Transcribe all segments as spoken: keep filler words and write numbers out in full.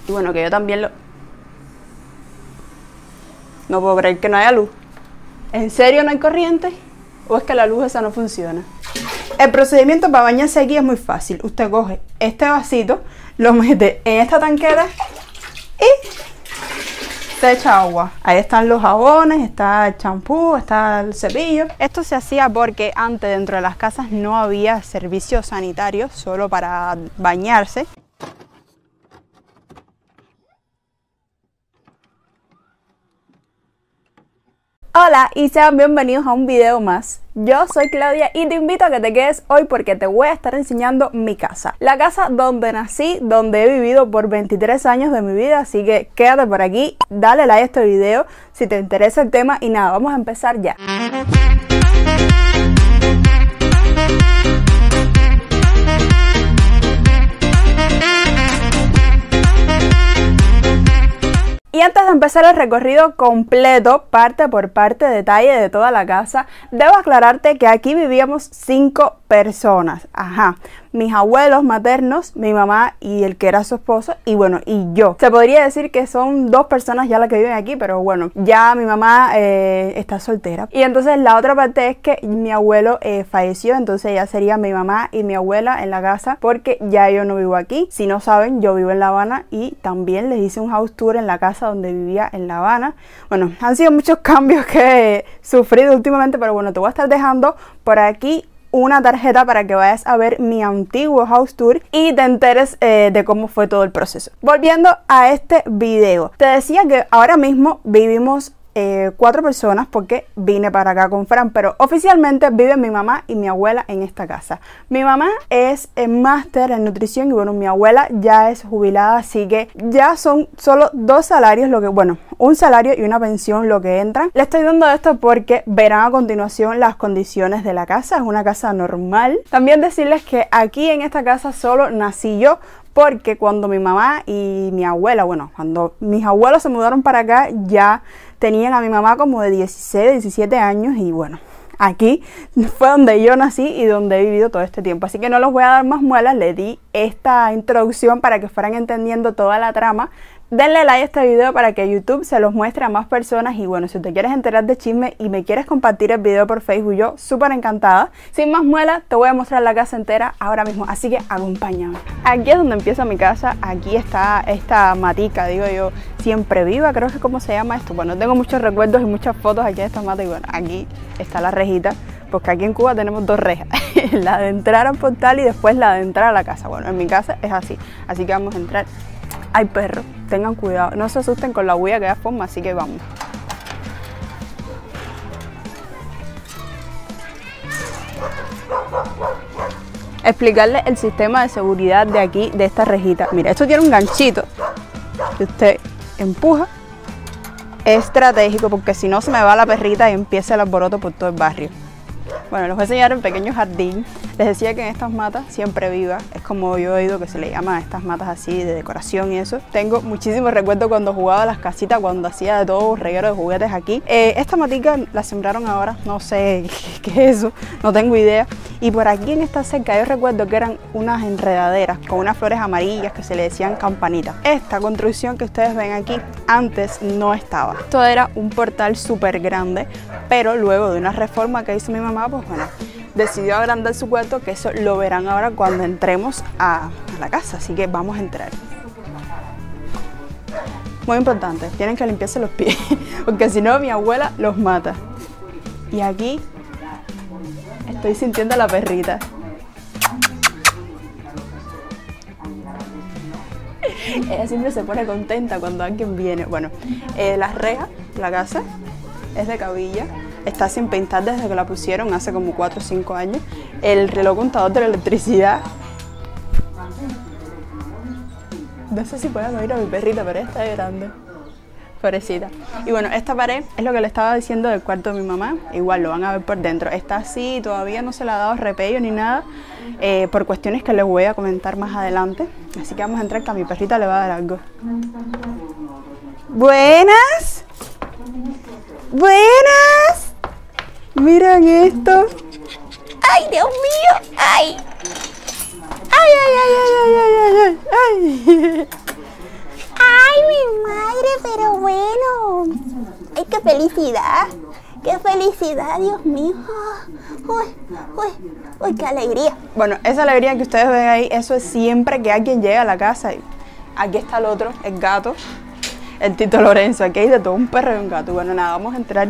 Y bueno, que yo también lo... No puedo creer que no haya luz. ¿En serio no hay corriente? ¿O es que la luz esa no funciona? El procedimiento para bañarse aquí es muy fácil. Usted coge este vasito, lo mete en esta tanqueta y se echa agua. Ahí están los jabones, está el champú, está el cepillo. Esto se hacía porque antes dentro de las casas no había servicios sanitarios solo para bañarse. Hola y sean bienvenidos a un video más. Yo soy Claudia y te invito a que te quedes hoy porque te voy a estar enseñando mi casa. La casa donde nací, donde he vivido por veintitrés años de mi vida, así que quédate por aquí, dale like a este video si te interesa el tema y nada, vamos a empezar ya. Y antes de empezar el recorrido completo, parte por parte, detalle de toda la casa, debo aclararte que aquí vivíamos cinco personas. Ajá, mis abuelos maternos, mi mamá y el que era su esposo, y bueno, y yo. Se podría decir que son dos personas ya las que viven aquí, pero bueno, ya mi mamá eh, está soltera. Y entonces la otra parte es que mi abuelo eh, falleció, entonces ya sería mi mamá y mi abuela en la casa, porque ya yo no vivo aquí. Si no saben, yo vivo en La Habana y también les hice un house tour en la casa donde vivía en La Habana. Bueno, han sido muchos cambios que he sufrido últimamente, pero bueno, te voy a estar dejando por aquí una tarjeta para que vayas a ver mi antiguo house tour y te enteres eh, de cómo fue todo el proceso. Volviendo a este video, te decía que ahora mismo vivimos Eh, cuatro personas porque vine para acá con Fran, pero oficialmente viven mi mamá y mi abuela en esta casa. Mi mamá es eh, máster en nutrición y bueno, mi abuela ya es jubilada, así que ya son solo dos salarios, lo que bueno, un salario y una pensión lo que entran. Le estoy dando esto porque verán a continuación las condiciones de la casa. Es una casa normal. También decirles que aquí en esta casa solo nací yo, porque cuando mi mamá y mi abuela, bueno, cuando mis abuelos se mudaron para acá, ya tenían a mi mamá como de dieciséis, diecisiete años y bueno, aquí fue donde yo nací y donde he vivido todo este tiempo. Así que no les voy a dar más muelas, les di esta introducción para que fueran entendiendo toda la trama. Denle like a este video para que YouTube se los muestre a más personas y bueno, si te quieres enterar de chisme y me quieres compartir el video por Facebook, yo súper encantada. Sin más muelas, te voy a mostrar la casa entera ahora mismo, así que acompáñame. Aquí es donde empieza mi casa, aquí está esta matica, digo yo, siempre viva, creo que es como se llama esto. Bueno, tengo muchos recuerdos y muchas fotos aquí de esta mata y bueno, aquí está la rejita, porque aquí en Cuba tenemos dos rejas, la de entrar al portal y después la de entrar a la casa. Bueno, en mi casa es así, así que vamos a entrar. Hay perros, tengan cuidado, no se asusten con la huella que da forma, así que vamos. Explicarles el sistema de seguridad de aquí, de esta rejita. Mira, esto tiene un ganchito que usted empuja. Es estratégico porque si no se me va la perrita y empieza el alboroto por todo el barrio. Bueno, les voy a enseñar el pequeño jardín. Les decía que en estas matas siempre viva, es como yo he oído que se le llama a estas matas así de decoración y eso. Tengo muchísimos recuerdos cuando jugaba a las casitas, cuando hacía de todo reguero de juguetes aquí. Eh, esta matica la sembraron ahora, no sé qué es eso, no tengo idea. Y por aquí en esta cerca yo recuerdo que eran unas enredaderas con unas flores amarillas que se le decían campanitas. Esta construcción que ustedes ven aquí antes no estaba. Esto era un portal súper grande, pero luego de una reforma que hizo mi mamá, pues bueno, decidió agrandar su cuarto, que eso lo verán ahora cuando entremos a, a la casa, así que vamos a entrar. Muy importante, tienen que limpiarse los pies, porque si no mi abuela los mata. Y aquí estoy sintiendo a la perrita. Ella siempre se pone contenta cuando alguien viene. Bueno, eh, las rejas, la casa es de cabilla. Está sin pintar desde que la pusieron hace como cuatro o cinco años. El reloj contador de la electricidad. No sé si pueden oír a mi perrita, pero ella está grande. Pobrecita. Y bueno, esta pared es lo que le estaba diciendo del cuarto de mi mamá. Igual lo van a ver por dentro. Está así, todavía no se le ha dado repello ni nada. Eh, por cuestiones que les voy a comentar más adelante. Así que vamos a entrar, que a mi perrita le va a dar algo. Buenas. Buenas. Miren esto. ¡Ay, Dios mío! ¡Ay! ¡Ay, ay, ay, ay, ay, ay, ay! ¡Ay! mi madre, pero bueno. ¡Ay, qué felicidad! ¡Qué felicidad, Dios mío! ¡Uy, uy, uy, qué alegría! Bueno, esa alegría que ustedes ven ahí, eso es siempre que alguien llega a la casa. Y aquí está el otro, el gato, el Tito Lorenzo. Aquí hay de todo, un perro y un gato. Bueno, nada, vamos a entrar.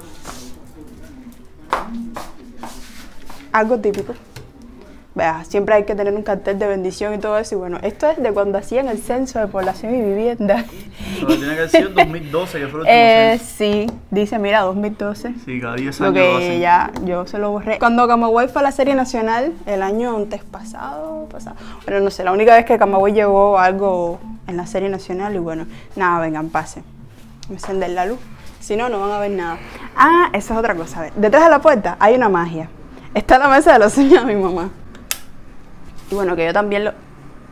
Algo típico. Vea, siempre hay que tener un cartel de bendición y todo eso. Y bueno, esto es de cuando hacían el censo de población y vivienda. Pero tiene que ser dos mil doce, que fue el último eh, censo. Sí, dice, mira, dos mil doce. Sí, cada diez Lo años que lo hacen. ya yo se lo borré. Cuando Camagüey fue a la serie nacional, el año antes pasado, pasado, bueno, no sé, la única vez que Camagüey llevó algo en la serie nacional. Y bueno, nada, vengan, pasen. Me encender la luz. Si no, no van a ver nada. Ah, eso es otra cosa. A ver, detrás de la puerta hay una magia. Está la mesa de los sueños de mi mamá. Y bueno, que yo también lo...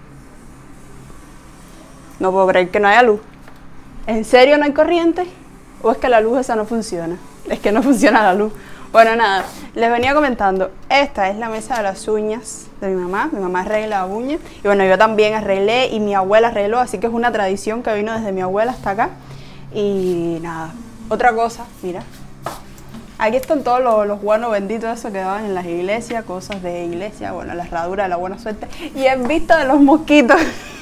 No puedo creer que no haya luz. ¿En serio no hay corriente? ¿O es que la luz esa no funciona? Es que no funciona la luz. Bueno, nada, les venía comentando. Esta es la mesa de las uñas de mi mamá. Mi mamá arregla uñas. Y bueno, yo también arreglé y mi abuela arregló. Así que es una tradición que vino desde mi abuela hasta acá. Y nada, otra cosa, mira. Aquí están todos los, los buenos benditos, eso que daban en las iglesias, cosas de iglesia, bueno, la herradura de la buena suerte. Y en vista de los mosquitos,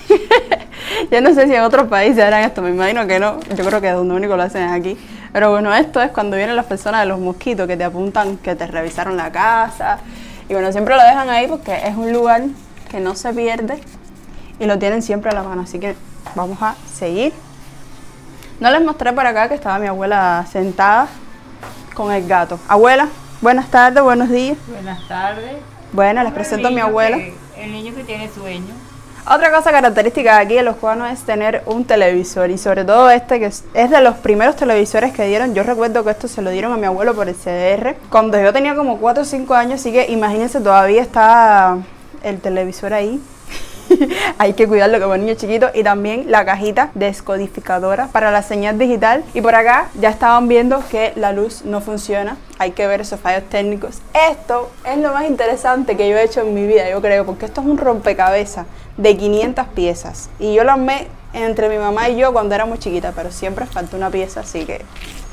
yo no sé si en otros países harán esto, me imagino que no, yo creo que donde único lo hacen es aquí. Pero bueno, esto es cuando vienen las personas de los mosquitos que te apuntan que te revisaron la casa. Y bueno, siempre lo dejan ahí porque es un lugar que no se pierde y lo tienen siempre a la mano. Así que vamos a seguir. No les mostré por acá que estaba mi abuela sentada con el gato. Abuela, buenas tardes, buenos días. Buenas tardes. Bueno, les presento a mi abuela. Que, el niño que tiene sueño. Otra cosa característica de aquí de los cubanos es tener un televisor, y sobre todo este que es, es de los primeros televisores que dieron. Yo recuerdo que esto se lo dieron a mi abuelo por el C D R cuando yo tenía como cuatro o cinco años, así que imagínense, todavía está el televisor ahí. Hay que cuidarlo como niño chiquito. Y también la cajita descodificadora para la señal digital. Y por acá ya estaban viendo que la luz no funciona. Hay que ver esos fallos técnicos. Esto es lo más interesante que yo he hecho en mi vida, yo creo, porque esto es un rompecabezas de quinientas piezas. Y yo lo armé entre mi mamá y yo cuando éramos chiquitas, pero siempre falta una pieza, así que...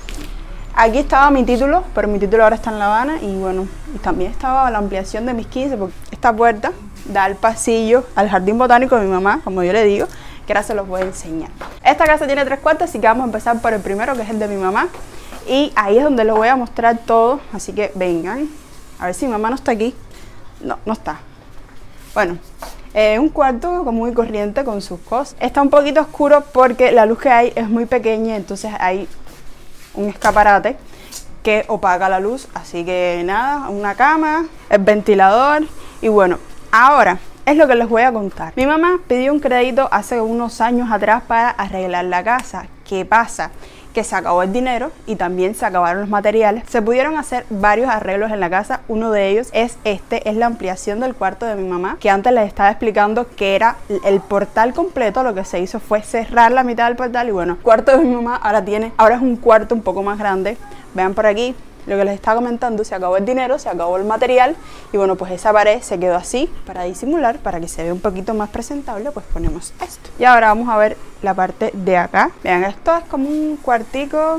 Aquí estaba mi título, pero mi título ahora está en La Habana. Y bueno, y también estaba la ampliación de mis quince, porque esta puerta da al pasillo, al jardín botánico de mi mamá, como yo le digo, que ahora se los voy a enseñar. Esta casa tiene tres cuartos, así que vamos a empezar por el primero, que es el de mi mamá. Y ahí es donde les voy a mostrar todo, así que vengan. A ver si mi mamá no está aquí. No, no está. Bueno, eh, un cuarto como muy corriente con sus cosas. Está un poquito oscuro porque la luz que hay es muy pequeña, entonces hay un escaparate que opaca la luz. Así que nada, una cama, el ventilador. Y bueno, ahora es lo que les voy a contar. Mi mamá pidió un crédito hace unos años atrás para arreglar la casa. ¿Qué pasa? Que se acabó el dinero y también se acabaron los materiales. Se pudieron hacer varios arreglos en la casa. Uno de ellos es este, es la ampliación del cuarto de mi mamá, que antes les estaba explicando que era el portal completo. Lo que se hizo fue cerrar la mitad del portal y bueno, el cuarto de mi mamá ahora tiene, ahora es un cuarto un poco más grande. Vean por aquí lo que les estaba comentando, se acabó el dinero, se acabó el material y bueno, pues esa pared se quedó así para disimular, para que se vea un poquito más presentable, pues ponemos esto. Y ahora vamos a ver la parte de acá. Vean, esto es como un cuartico,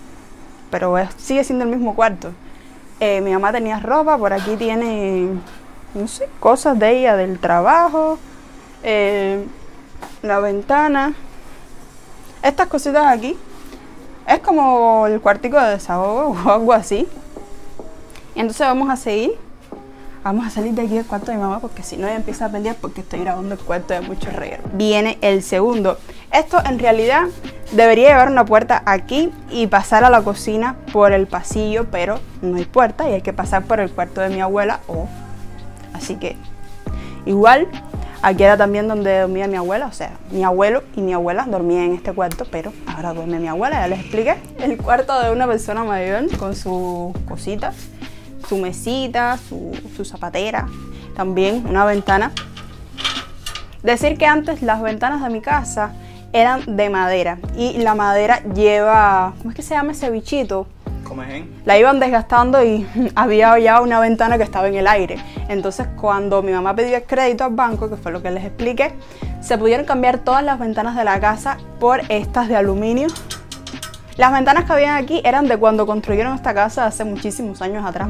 pero es, sigue siendo el mismo cuarto. Eh, mi mamá tenía ropa, por aquí tiene, no sé, cosas de ella, del trabajo, eh, la ventana, estas cositas aquí. Es como el cuartico de desahogo o algo así. Y entonces vamos a seguir. Vamos a salir de aquí del cuarto de mi mamá, porque si no ella empieza a pelear porque estoy grabando el cuarto de mucho reguero. Viene el segundo. Esto en realidad debería llevar una puerta aquí y pasar a la cocina por el pasillo, pero no hay puerta y hay que pasar por el cuarto de mi abuela. Oh. Así que igual, aquí era también donde dormía mi abuela, o sea, mi abuelo y mi abuela dormían en este cuarto, pero ahora duerme mi abuela, ya les expliqué. El cuarto de una persona mayor con sus cositas, su mesita, su, su zapatera, también una ventana. Decir que antes las ventanas de mi casa eran de madera y la madera lleva, ¿cómo es que se llama ese bichito? Comején. La iban desgastando y había ya una ventana que estaba en el aire. Entonces cuando mi mamá pidió el crédito al banco, que fue lo que les expliqué, se pudieron cambiar todas las ventanas de la casa por estas de aluminio. Las ventanas que habían aquí eran de cuando construyeron esta casa hace muchísimos años atrás.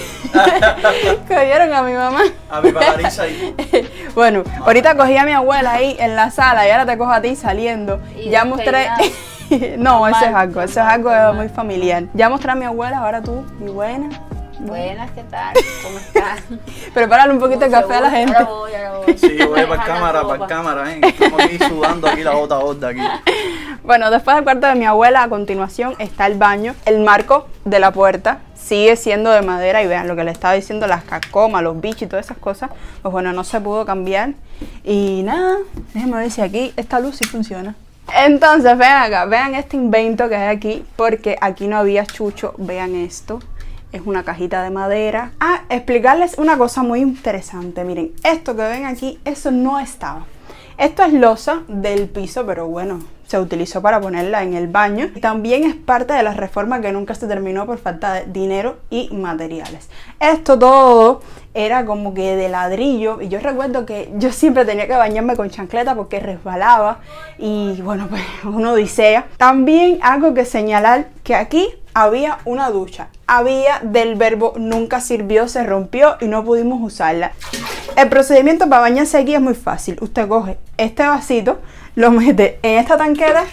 Que vieron a mi mamá. A mi parariza ahí. Bueno, ahorita cogí a mi abuela ahí en la sala y ahora te cojo a ti saliendo. Y Ya mostré... No, normal, eso es algo, eso es algo normal. muy familiar. Ya mostré a mi abuela, ahora tú, mi buena. Buenas, ¿qué tal? ¿Cómo estás? Prepárale un poquito de café a la gente. Ahora voy, ahora voy. Sí, voy para Dejar la cámara, ropa. para cámara, ¿eh? Estamos aquí sudando aquí la gota a gota aquí. Bueno, después del cuarto de mi abuela, a continuación está el baño. El marco de la puerta sigue siendo de madera y vean lo que le estaba diciendo, las cacomas, los bichos y todas esas cosas. Pues bueno, no se pudo cambiar. Y nada, déjenme ver si aquí esta luz sí funciona. Entonces, vean acá, vean este invento que hay aquí, porque aquí no había chucho. Vean esto. Es una cajita de madera. Ah, explicarles una cosa muy interesante. Miren, esto que ven aquí, eso no estaba. Esto es losa del piso, pero bueno, se utilizó para ponerla en el baño. También es parte de la reforma que nunca se terminó por falta de dinero y materiales. Esto todo era como que de ladrillo. Y yo recuerdo que yo siempre tenía que bañarme con chancleta porque resbalaba. Y bueno, pues una odisea. También algo que señalar, que aquí había una ducha. Había del verbo nunca sirvió, se rompió y no pudimos usarla. El procedimiento para bañarse aquí es muy fácil. Usted coge este vasito, lo mete en esta tanquera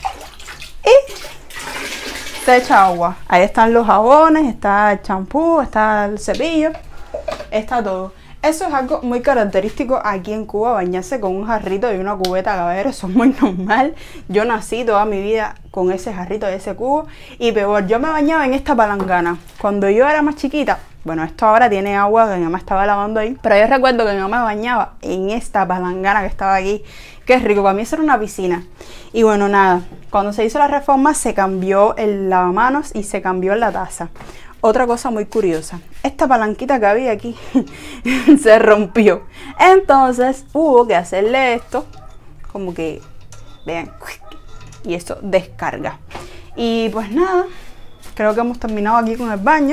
y se echa agua. Ahí están los jabones, está el champú, está el cepillo, está todo. Eso es algo muy característico aquí en Cuba, bañarse con un jarrito y una cubeta caballero, eso es muy normal. Yo nací toda mi vida con ese jarrito y ese cubo. Y peor, yo me bañaba en esta palangana. Cuando yo era más chiquita, bueno, esto ahora tiene agua que mi mamá estaba lavando ahí, pero yo recuerdo que mi mamá me bañaba en esta palangana que estaba aquí. Qué rico, para mí eso era una piscina. Y bueno, nada, cuando se hizo la reforma se cambió el lavamanos y se cambió la taza. Otra cosa muy curiosa, esta palanquita que había aquí se rompió. Entonces hubo que hacerle esto, como que, vean, y esto descarga. Y pues nada, creo que hemos terminado aquí con el baño.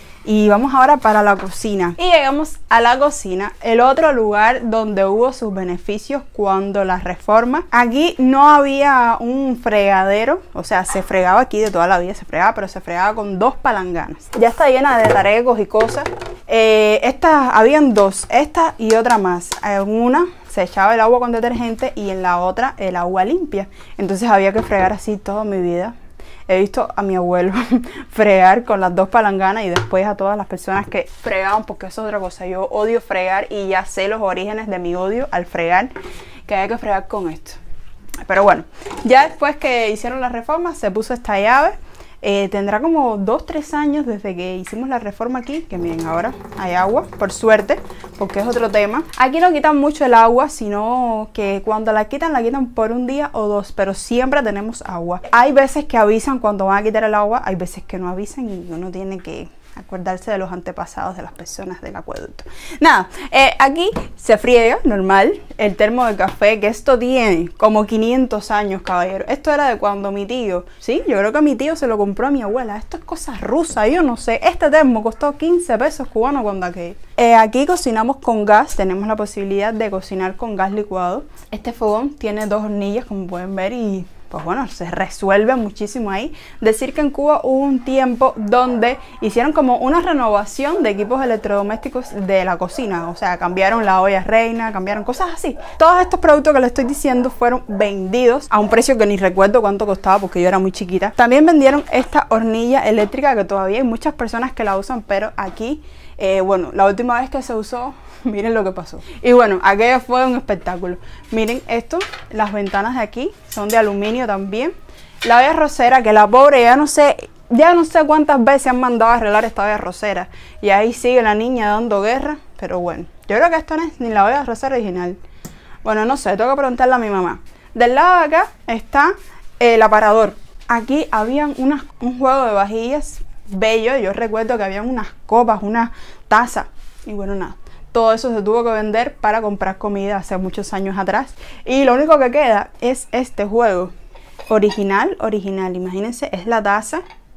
Y vamos ahora para la cocina. Y llegamos a la cocina, el otro lugar donde hubo sus beneficios cuando la reforma. Aquí no había un fregadero, o sea, se fregaba aquí de toda la vida, se fregaba, pero se fregaba con dos palanganas. Ya está llena de taregos y cosas. Eh, estas, habían dos, esta y otra más. En una se echaba el agua con detergente y en la otra el agua limpia. Entonces había que fregar así toda mi vida. He visto a mi abuelo fregar con las dos palanganas y después a todas las personas que fregaban, porque eso es otra cosa. Yo odio fregar y ya sé los orígenes de mi odio al fregar, que hay que fregar con esto. Pero bueno, ya después que hicieron la reforma se puso esta llave. Eh, tendrá como dos tres años desde que hicimos la reforma aquí, que miren, ahora hay agua, por suerte, porque es otro tema. Aquí no quitan mucho el agua, sino que cuando la quitan, la quitan por un día o dos, pero siempre tenemos agua. Hay veces que avisan cuando van a quitar el agua, hay veces que no avisan y uno tiene que acordarse de los antepasados de las personas del acueducto. Nada, eh, aquí se friega, normal, el termo de café, que esto tiene como quinientos años, caballero. Esto era de cuando mi tío, sí, yo creo que mi tío se lo compró a mi abuela. Esto es cosa rusa, yo no sé. Este termo costó quince pesos cubanos cuando aquello. Eh, aquí cocinamos con gas, tenemos la posibilidad de cocinar con gas licuado. Este fogón tiene dos hornillas, como pueden ver, y pues bueno, se resuelve muchísimo ahí. Decir que en Cuba hubo un tiempo donde hicieron como una renovación de equipos electrodomésticos de la cocina. O sea, cambiaron la olla reina, cambiaron cosas así. Todos estos productos que les estoy diciendo fueron vendidos a un precio que ni recuerdo cuánto costaba porque yo era muy chiquita. También vendieron esta hornilla eléctrica que todavía hay muchas personas que la usan, pero aquí, eh, bueno, la última vez que se usó, miren lo que pasó. Y bueno, aquello fue un espectáculo. Miren esto, las ventanas de aquí son de aluminio también. La olla arrocera, que la pobre ya no sé, ya no sé cuántas veces han mandado a arreglar esta olla arrocera. Y ahí sigue la niña dando guerra. Pero bueno, yo creo que esto no es ni la olla arrocera original. Bueno, no sé, tengo que preguntarle a mi mamá. Del lado de acá está el aparador. Aquí habían unas, un juego de vajillas bello. Yo recuerdo que habían unas copas, unas tazas. Y bueno, nada. Todo eso se tuvo que vender para comprar comida hace muchos años atrás. Y lo único que queda es este juego. Original, original. Imagínense, es la taza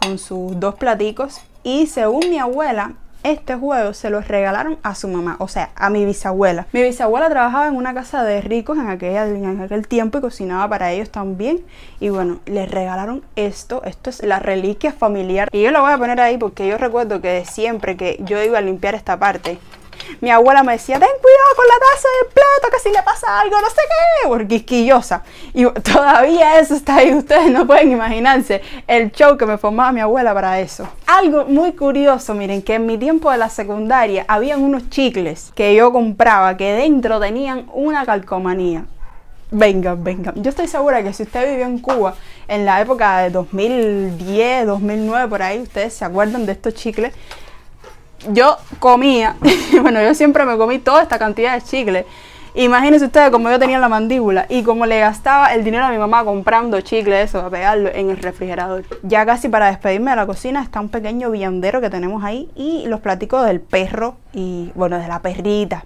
con sus dos platicos. Y según mi abuela, este juego se los regalaron a su mamá, o sea, a mi bisabuela. Mi bisabuela trabajaba en una casa de ricos en, aquella, en aquel tiempo y cocinaba para ellos también. Y bueno, les regalaron esto. Esto es la reliquia familiar. Y yo lo voy a poner ahí porque yo recuerdo que siempre que yo iba a limpiar esta parte, mi abuela me decía, ten cuidado con la taza del plato, que si le pasa algo, no sé qué, porque quisquillosa. Y todavía eso está ahí, ustedes no pueden imaginarse el show que me formaba mi abuela para eso. Algo muy curioso, miren, que en mi tiempo de la secundaria habían unos chicles que yo compraba que dentro tenían una calcomanía. Vengan, vengan. Yo estoy segura que si usted vivió en Cuba en la época de dos mil diez, dos mil nueve, por ahí, ustedes se acuerdan de estos chicles. Yo comía, bueno, yo siempre me comí toda esta cantidad de chicles. Imagínense ustedes como yo tenía la mandíbula y como le gastaba el dinero a mi mamá comprando chicles, eso, a pegarlo en el refrigerador. Ya casi para despedirme de la cocina está un pequeño viandero que tenemos ahí y los platicos del perro y, bueno, de la perrita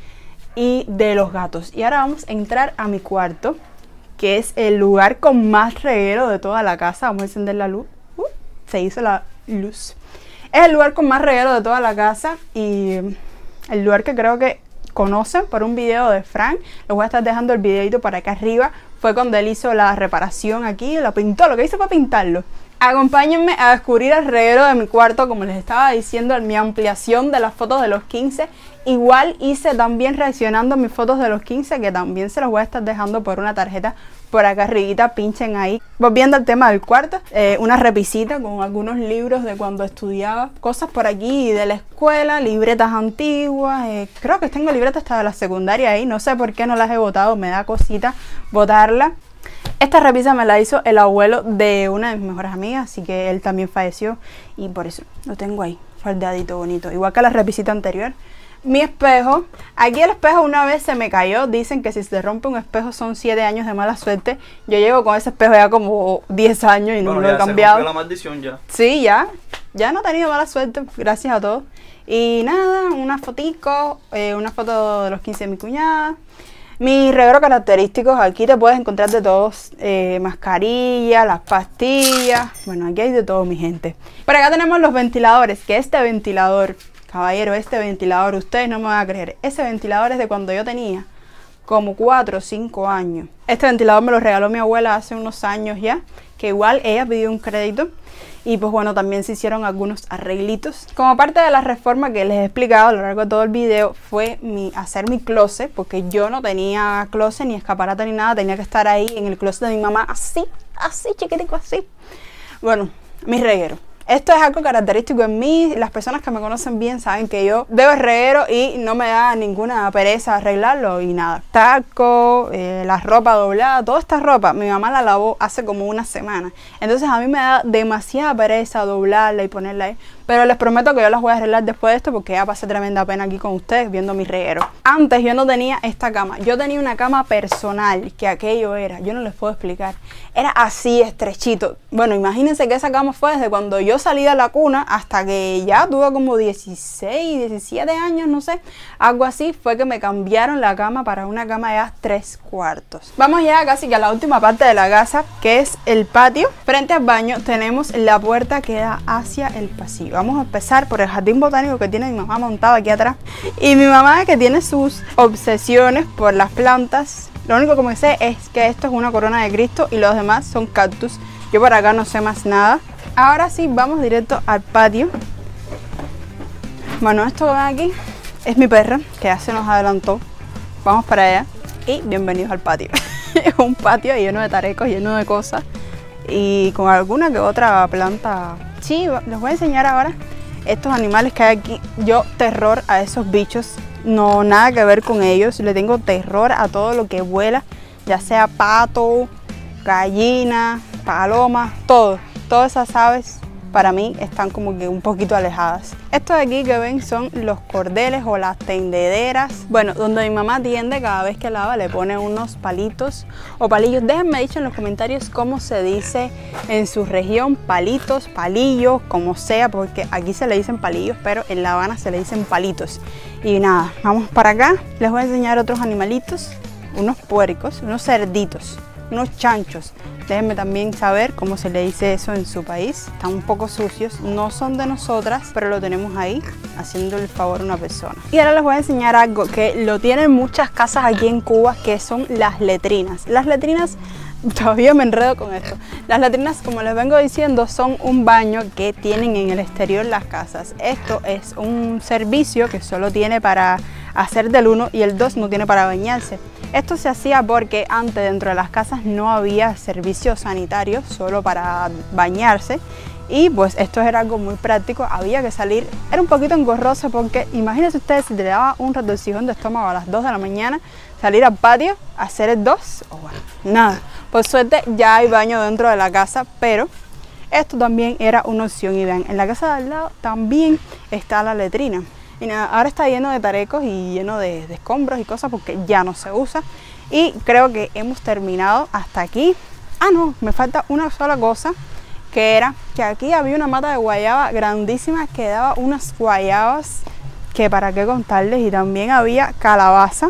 y de los gatos. Y ahora vamos a entrar a mi cuarto, que es el lugar con más reguero de toda la casa. Vamos a encender la luz. Uh, se hizo la luz. Es el lugar con más reguero de toda la casa y el lugar que creo que conocen por un video de Frank. Les voy a estar dejando el videito para acá arriba. Fue cuando él hizo la reparación aquí, la pintó, lo que hizo fue pintarlo. Acompáñenme a descubrir el reguero de mi cuarto, como les estaba diciendo, en mi ampliación de las fotos de los quince. Igual hice también reaccionando a mis fotos de los quince, que también se los voy a estar dejando por una tarjeta por acá arribita, pinchen ahí. Volviendo al tema del cuarto, eh, una repisita con algunos libros de cuando estudiaba, cosas por aquí de la escuela, libretas antiguas, eh, creo que tengo libretas hasta de la secundaria ahí, no sé por qué no las he botado, me da cosita botarla. Esta repisa me la hizo el abuelo de una de mis mejores amigas, así que él también falleció y por eso lo tengo ahí, faldeadito bonito, igual que la repisita anterior. Mi espejo, aquí el espejo una vez se me cayó, dicen que si se rompe un espejo son siete años de mala suerte. Yo llevo con ese espejo ya como diez años y no bueno, lo he cambiado. Se rompió la maldición ya. Sí, ya, ya no he tenido mala suerte, gracias a todos. Y nada, una fotico, eh, una foto de los quince de mi cuñada. Mis regueros característicos, aquí te puedes encontrar de todos, eh, mascarillas, las pastillas, bueno, aquí hay de todo, mi gente. Por acá tenemos los ventiladores, que este ventilador, caballero, este ventilador, ustedes no me van a creer, ese ventilador es de cuando yo tenía como cuatro o cinco años. Este ventilador me lo regaló mi abuela hace unos años ya, que igual ella pidió un crédito. Y pues bueno, también se hicieron algunos arreglitos. Como parte de la reforma que les he explicado a lo largo de todo el video, fue mi, hacer mi closet, porque yo no tenía closet ni escaparate ni nada, tenía que estar ahí en el closet de mi mamá, así, así, chiquitico, así. Bueno, mi reguero. Esto es algo característico en mí, las personas que me conocen bien saben que yo debo el reguero y no me da ninguna pereza arreglarlo y nada. Taco, eh, la ropa doblada, toda esta ropa mi mamá la lavó hace como una semana. Entonces a mí me da demasiada pereza doblarla y ponerla ahí. Pero les prometo que yo las voy a arreglar después de esto porque ya pasé tremenda pena aquí con ustedes viendo mi reguero. Antes yo no tenía esta cama, yo tenía una cama personal, que aquello era, yo no les puedo explicar. Era así estrechito. Bueno, imagínense que esa cama fue desde cuando yo salí de la cuna hasta que ya tuve como dieciséis, diecisiete años, no sé. Algo así, fue que me cambiaron la cama para una cama ya tres cuartos. Vamos ya casi que a la última parte de la casa, que es el patio. Frente al baño tenemos la puerta que da hacia el pasillo. Vamos a empezar por el jardín botánico que tiene mi mamá montado aquí atrás. Y mi mamá, que tiene sus obsesiones por las plantas. Lo único que me sé es que esto es una corona de Cristo y los demás son cactus. Yo por acá no sé más nada. Ahora sí, vamos directo al patio. Bueno, esto que ven aquí es mi perra, que ya se nos adelantó. Vamos para allá y bienvenidos al patio. Es un patio lleno de tarecos, lleno de cosas y con alguna que otra planta. Sí, les voy a enseñar ahora estos animales que hay aquí. Yo terror a esos bichos, no nada que ver con ellos. Le tengo terror a todo lo que vuela, ya sea pato, gallina, paloma, todo. Todas esas aves para mí están como que un poquito alejadas. Estos de aquí que ven son los cordeles o las tendederas. Bueno, donde mi mamá tiende, cada vez que lava le pone unos palitos o palillos. Déjenme dicho en los comentarios cómo se dice en su región, palitos, palillos, como sea, porque aquí se le dicen palillos, pero en La Habana se le dicen palitos. Y nada, vamos para acá. Les voy a enseñar otros animalitos, unos puercos, unos cerditos. unos chanchos. Déjenme también saber cómo se le dice eso en su país. Están un poco sucios, no son de nosotras, pero lo tenemos ahí haciendo el favor a una persona. Y ahora les voy a enseñar algo que lo tienen muchas casas aquí en Cuba, que son las letrinas. Las letrinas, todavía me enredo con esto. Las letrinas, como les vengo diciendo, son un baño que tienen en el exterior las casas. Esto es un servicio que solo tiene para hacer del uno y el dos no tiene para bañarse. Esto se hacía porque antes dentro de las casas no había servicios sanitarios solo para bañarse, y pues esto era algo muy práctico, había que salir, era un poquito engorroso porque imagínense ustedes si te daba un retorcijón de estómago a las dos de la mañana, salir al patio, hacer el dos, o bueno, nada. Por suerte ya hay baño dentro de la casa, pero esto también era una opción. Y vean, en la casa de al lado también está la letrina. Y nada, ahora está lleno de tarecos y lleno de, de escombros y cosas porque ya no se usa. Y creo que hemos terminado hasta aquí. Ah, no, me falta una sola cosa, que era que aquí había una mata de guayaba grandísima que daba unas guayabas que para qué contarles. Y también había calabaza.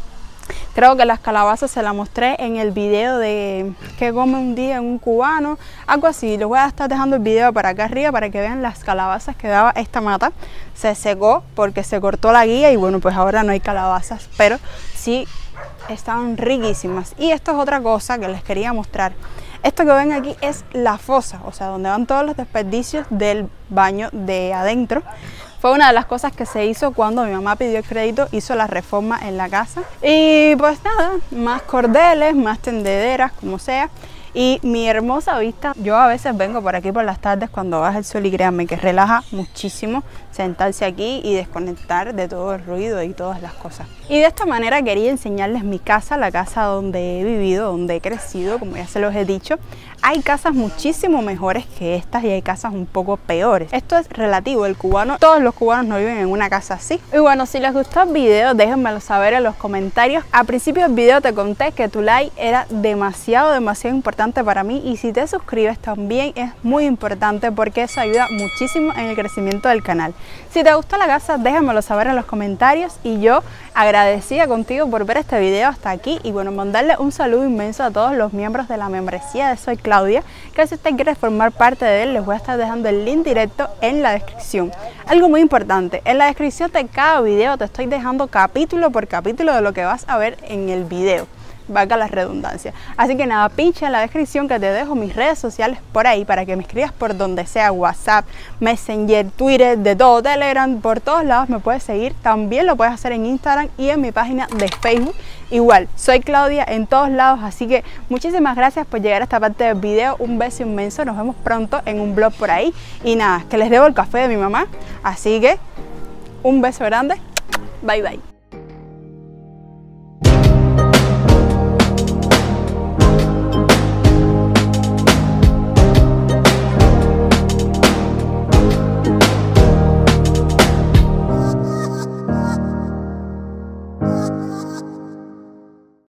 Creo que las calabazas se las mostré en el video de qué come un día un cubano, algo así. Les voy a estar dejando el video para acá arriba para que vean las calabazas que daba esta mata. Se secó porque se cortó la guía y bueno, pues ahora no hay calabazas, pero sí estaban riquísimas. Y esto es otra cosa que les quería mostrar. Esto que ven aquí es la fosa, o sea, donde van todos los desperdicios del baño de adentro. Fue una de las cosas que se hizo cuando mi mamá pidió el crédito, hizo la reforma en la casa. Y pues nada, más cordeles, más tendederas, como sea. Y mi hermosa vista, yo a veces vengo por aquí por las tardes cuando baja el sol y créanme que relaja muchísimo sentarse aquí y desconectar de todo el ruido y todas las cosas. Y de esta manera quería enseñarles mi casa, la casa donde he vivido, donde he crecido, como ya se los he dicho. Hay casas muchísimo mejores que estas y hay casas un poco peores. Esto es relativo, el cubano, todos los cubanos no viven en una casa así. Y bueno, si les gustó el video, déjenmelo saber en los comentarios. Al principio del video te conté que tu like era demasiado, demasiado importante para mí, y si te suscribes también es muy importante porque eso ayuda muchísimo en el crecimiento del canal. Si te gustó la casa, déjamelo saber en los comentarios, y yo agradecida contigo por ver este video hasta aquí. Y bueno, mandarle un saludo inmenso a todos los miembros de la membresía de Soy Claudia, que si usted quiere formar parte de él, les voy a estar dejando el link directo en la descripción. Algo muy importante, en la descripción de cada video te estoy dejando capítulo por capítulo de lo que vas a ver en el video, valga la redundancia. Así que nada, pincha en la descripción que te dejo mis redes sociales por ahí para que me escribas por donde sea, WhatsApp, Messenger, Twitter, de todo, Telegram, por todos lados me puedes seguir. También lo puedes hacer en Instagram y en mi página de Facebook. Igual, Soy Claudia en todos lados, así que muchísimas gracias por llegar a esta parte del video. Un beso inmenso, nos vemos pronto en un vlog por ahí. Y nada, que les debo el café de mi mamá, así que un beso grande, bye bye.